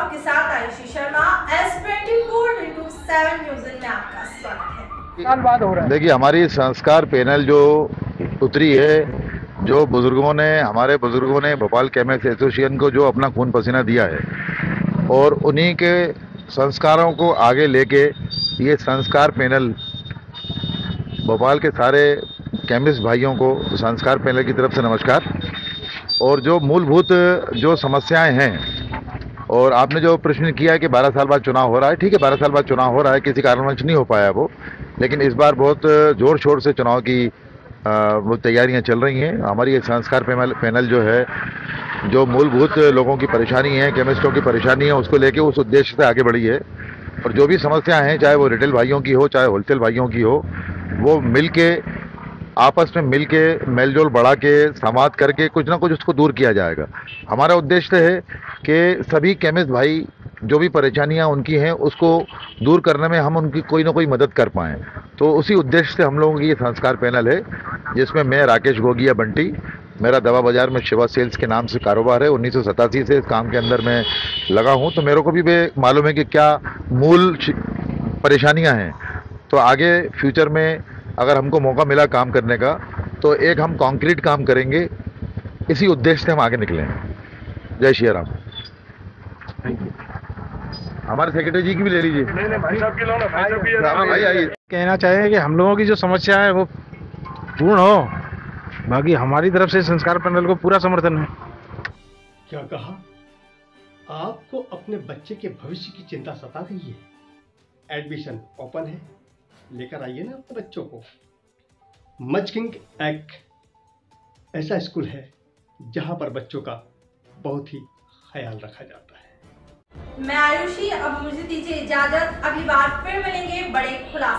आपके साथ Ayushi Sharma, S24/7 news में आपका स्वागत है। देखिए, हमारी संस्कार पैनल जो उतरी है, जो हमारे बुजुर्गों ने भोपाल केमिस्ट एसोसिएशन को जो अपना खून पसीना दिया है और उन्हीं के संस्कारों को आगे लेके ये संस्कार पैनल भोपाल के सारे केमिस्ट भाइयों को संस्कार पैनल की तरफ से नमस्कार। और जो मूलभूत जो समस्याएं हैं, और आपने जो प्रश्न किया है कि 12 साल बाद चुनाव हो रहा है, ठीक है, 12 साल बाद चुनाव हो रहा है, किसी कारणवश नहीं हो पाया वो, लेकिन इस बार बहुत जोर शोर से चुनाव की वो तैयारियां चल रही हैं। हमारी ये संस्कार पैनल जो है, जो मूलभूत लोगों की परेशानी है, केमिस्टों की परेशानी है, उसको लेके उस उद्देश्य से आगे बढ़ी है। और जो भी समस्याएं हैं, चाहे वो रिटेल भाइयों की हो, चाहे होलसेल भाइयों की हो, वो मिलके आपस में मिलके मेलजोल बढ़ा के संवाद करके कुछ ना कुछ उसको दूर किया जाएगा। हमारा उद्देश्य है कि सभी केमिस्ट भाई जो भी परेशानियां उनकी हैं उसको दूर करने में हम उनकी कोई ना कोई मदद कर पाएँ। तो उसी उद्देश्य से हम लोगों की ये संस्कार पैनल है, जिसमें मैं राकेश गोगिया बंटी, मेरा दवा बाजार में शिवा सेल्स के नाम से कारोबार है। 1987 से इस काम के अंदर मैं लगा हूँ, तो मेरे को भी मालूम है कि क्या मूल परेशानियां हैं। तो आगे फ्यूचर में अगर हमको मौका मिला काम करने का, तो एक हम कॉन्क्रीट काम करेंगे, इसी उद्देश्य से हम आगे निकले हैं। जय श्री राम। हमारे सेक्रेटरी जी की भी ले लीजिए। नहीं भाई साहब की लो ना, भाई साहब भी भाई आइए। कहना चाहेंगे कि हम लोगों की जो समस्या है वो पूर्ण हो, बाकी हमारी तरफ से संस्कार पैनल को पूरा समर्थन है। क्या कहा? आपको अपने बच्चे के भविष्य की चिंता सता रही है? एडमिशन ओपन है, लेकर आइए ना अपने बच्चों को। मचकिंग एक ऐसा स्कूल है जहां पर बच्चों का बहुत ही ख्याल रखा जाता है। मैं आयुषी, अब मुझे दीजिए इजाजत। अगली बार फिर मिलेंगे बड़े खुलासे।